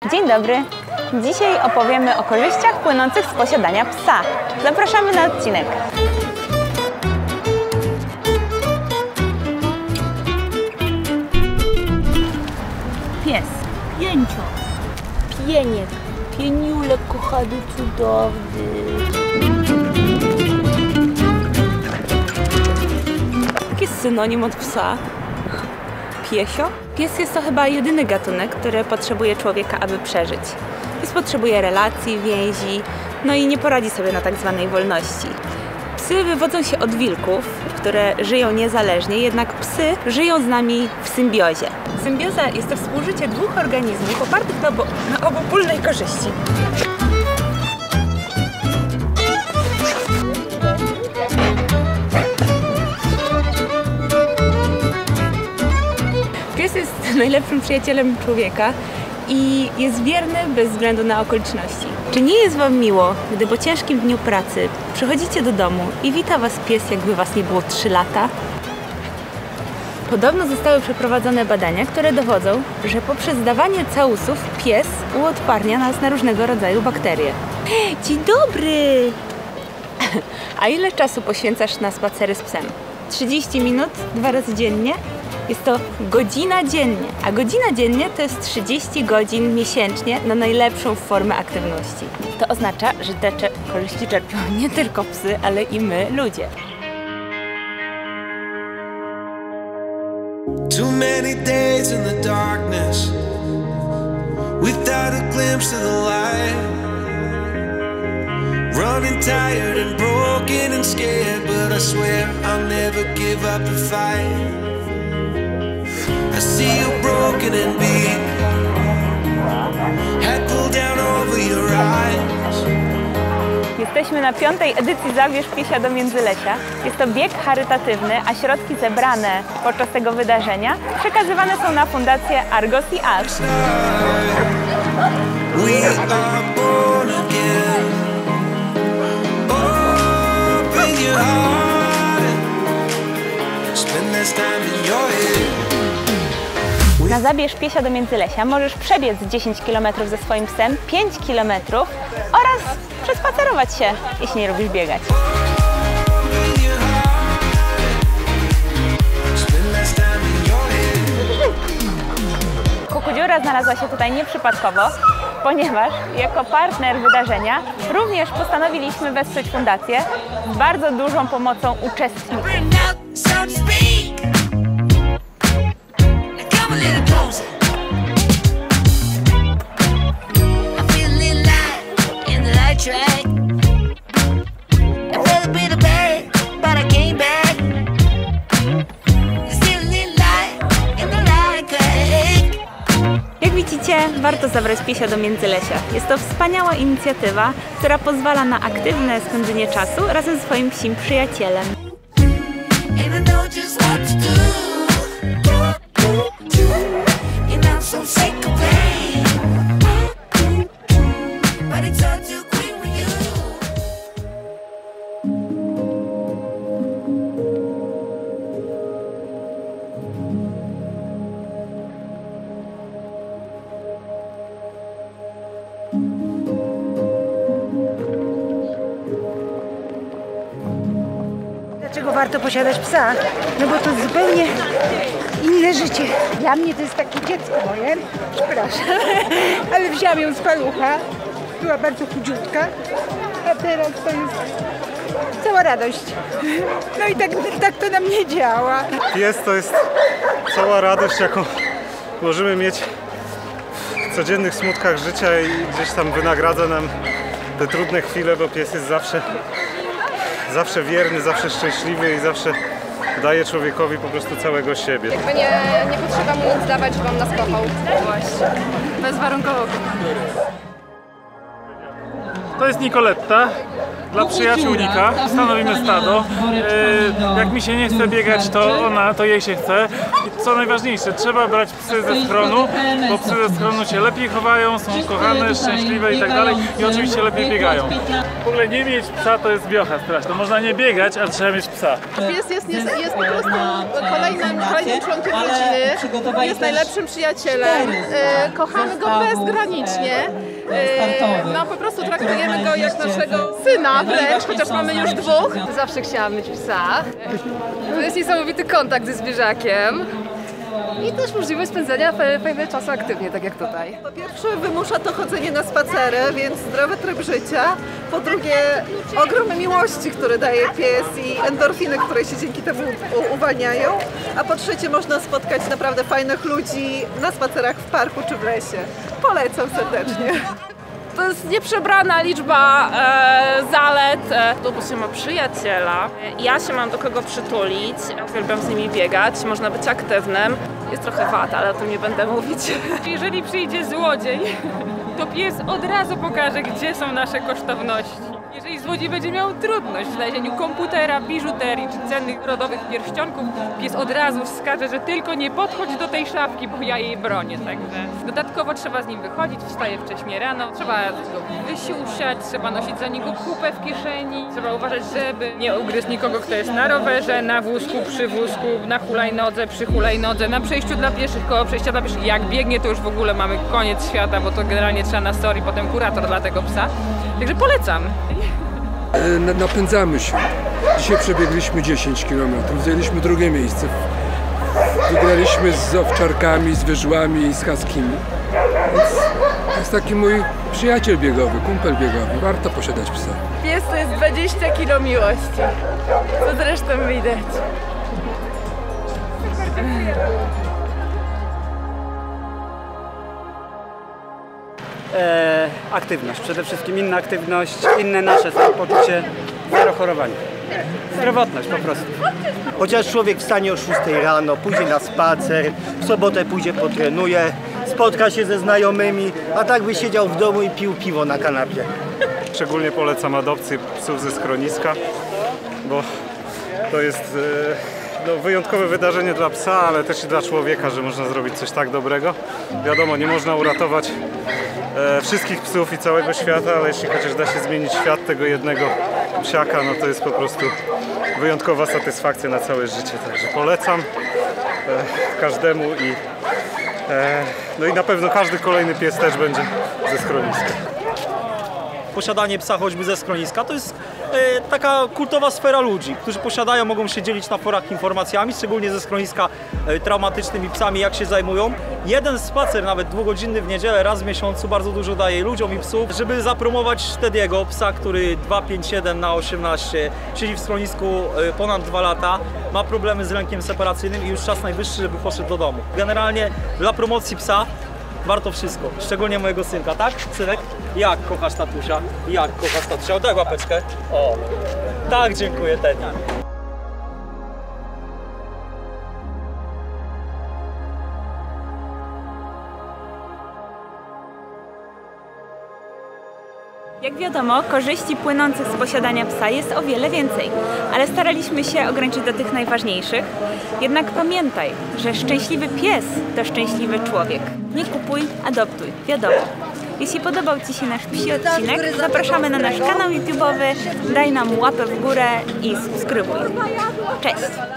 Dzień dobry! Dzisiaj opowiemy o korzyściach płynących z posiadania psa. Zapraszamy na odcinek. Pies. Pięcio. Pieniek. Pieniulek kochany, cudowny. Jaki jest synonim od psa? Piesio? Pies jest to chyba jedyny gatunek, który potrzebuje człowieka, aby przeżyć. Pies potrzebuje relacji, więzi, no i nie poradzi sobie na tak zwanej wolności. Psy wywodzą się od wilków, które żyją niezależnie, jednak psy żyją z nami w symbiozie. Symbioza jest to współżycie dwóch organizmów opartych na obopólnej korzyści. Pies jest najlepszym przyjacielem człowieka i jest wierny bez względu na okoliczności. Czy nie jest Wam miło, gdy po ciężkim dniu pracy przychodzicie do domu i wita Was pies, jakby Was nie było 3 lata? Podobno zostały przeprowadzone badania, które dowodzą, że poprzez dawanie całusów pies uodparnia nas na różnego rodzaju bakterie. Dzień dobry! A ile czasu poświęcasz na spacery z psem? 30 minut 2 razy dziennie? Jest to godzina dziennie, a godzina dziennie to jest 30 godzin miesięcznie na najlepszą formę aktywności. To oznacza, że te korzyści czerpią nie tylko psy, ale i my, ludzie. Too many days in the darkness without a glimpse of the light. Running tired and broken and scared, but I swear I'll never give up the fight. I see you broken and beat, head pulled down over your eyes. Jesteśmy na 5. edycji Zabierz Piesia do Międzylesia. Jest to bieg charytatywny, a środki zebrane podczas tego wydarzenia przekazywane są na fundację Argos i Us. We are born again. Open your heart, spend this time in your head. Na Zabierz Piesia do Międzylesia możesz przebiec 10 km ze swoim psem, 5 km oraz przespacerować się, jeśli nie lubisz biegać. Kukudziura znalazła się tutaj nieprzypadkowo, ponieważ jako partner wydarzenia również postanowiliśmy wesprzeć fundację z bardzo dużą pomocą uczestników. Jak widzicie, warto zabrać piesia do Międzylesia. Jest to wspaniała inicjatywa, która pozwala na aktywne spędzenie czasu razem ze swoim psim przyjacielem. Dlaczego warto posiadać psa? No bo to zupełnie inne życie. Dla mnie to jest takie dziecko moje, przepraszam, ale wzięłam ją z palucha, była bardzo chudziutka, a teraz to jest cała radość. No i tak to na mnie działa. Pies to jest cała radość, jaką możemy mieć w codziennych smutkach życia i gdzieś tam wynagradza nam te trudne chwile, bo pies jest zawsze wierny, zawsze szczęśliwy i zawsze daje człowiekowi po prostu całego siebie. Jakby nie potrzeba mu nic dawać, żeby on nas kochał. Właśnie. Bezwarunkowo. To jest Nicoletta. dla przyjaciół Nika. Stanowimy stado. Jak mi się nie chce biegać, to jej się chce. I co najważniejsze, trzeba brać psy ze schronu, bo psy ze schronu się lepiej chowają, są kochane, szczęśliwe i tak dalej. I oczywiście lepiej biegają. W ogóle nie mieć psa to jest wiocha straszna. Można nie biegać, ale trzeba mieć psa. Pies jest po prostu kolejnym członkiem rodziny, jest najlepszym przyjacielem, kochamy go bezgranicznie, no po prostu traktujemy go jak naszego syna wręcz, chociaż mamy już dwóch. Zawsze chciałam mieć psa. To jest niesamowity kontakt ze zwierzakiem. I też możliwość spędzania fajnego czasu aktywnie, tak jak tutaj. Po pierwsze wymusza to chodzenie na spacery, więc zdrowy tryb życia. Po drugie ogromne miłości, które daje pies i endorfiny, które się dzięki temu uwalniają. A po trzecie można spotkać naprawdę fajnych ludzi na spacerach w parku czy w lesie. Polecam serdecznie. To jest nieprzebrana liczba zalet. To się ma przyjaciela, ja się mam do kogo przytulić, uwielbiam z nimi biegać, można być aktywnym. Jest trochę wad, ale o tym nie będę mówić. Jeżeli przyjdzie złodziej, to pies od razu pokaże, gdzie są nasze kosztowności. Jeżeli złodziej będzie miał trudność w znalezieniu komputera, biżuterii czy cennych rodowych pierścionków, pies od razu wskaże, że tylko nie podchodź do tej szafki, bo ja jej bronię. Także dodatkowo trzeba z nim wychodzić, wstaje wcześnie rano, trzeba go wysiusiać, trzeba nosić za niego kupę w kieszeni, trzeba uważać, żeby nie ugryzł nikogo, kto jest na rowerze, na wózku, przy wózku, na hulajnodze, przy hulajnodze, na przejściu dla pieszych, koło przejścia dla pieszych. Jak biegnie, to już w ogóle mamy koniec świata, bo to generalnie trzeba na story, potem kurator dla tego psa. Także polecam. Napędzamy się. Dzisiaj przebiegliśmy 10 km, zajęliśmy drugie miejsce. Wygraliśmy z owczarkami, z wyżłami i z haskimi. Więc to jest taki mój przyjaciel biegowy, kumpel biegowy. Warto posiadać psa. Pies to jest 20 kilo miłości, co zresztą widać. Aktywność, przede wszystkim inna aktywność, inne nasze samopoczucie, zero chorowania. Zdrowotność po prostu. Chociaż człowiek wstanie o 6 rano, pójdzie na spacer, w sobotę pójdzie potrenuje, spotka się ze znajomymi, a tak by siedział w domu i pił piwo na kanapie. Szczególnie polecam adopcję psów ze schroniska, bo to jest wyjątkowe wydarzenie dla psa, ale też i dla człowieka, że można zrobić coś tak dobrego. Wiadomo, nie można uratować wszystkich psów i całego świata, ale jeśli chociaż da się zmienić świat tego jednego psiaka, no to jest po prostu wyjątkowa satysfakcja na całe życie. Także polecam każdemu no i na pewno każdy kolejny pies też będzie ze schroniska. Posiadanie psa choćby ze schroniska to jest taka kultowa sfera ludzi, którzy posiadają, mogą się dzielić na forach informacjami, szczególnie ze schroniska traumatycznymi psami, jak się zajmują. Jeden spacer, nawet 2-godzinny w niedzielę, raz w miesiącu bardzo dużo daje ludziom i psów, żeby zapromować Teddy'ego, psa, który 2,57/18, siedzi w schronisku ponad 2 lata, ma problemy z lękiem separacyjnym i już czas najwyższy, żeby poszedł do domu. Generalnie dla promocji psa warto wszystko, szczególnie mojego synka, tak? Synek? Jak kochasz tatusia? Jak kochasz tatusia? Daj łapeczkę. O, tak, dziękuję, Teddy. Jak wiadomo, korzyści płynących z posiadania psa jest o wiele więcej, ale staraliśmy się ograniczyć do tych najważniejszych. Jednak pamiętaj, że szczęśliwy pies to szczęśliwy człowiek. Nie kupuj, adoptuj, wiadomo. Jeśli podobał Ci się nasz psi odcinek, zapraszamy na nasz kanał YouTube'owy, daj nam łapę w górę i subskrybuj. Cześć!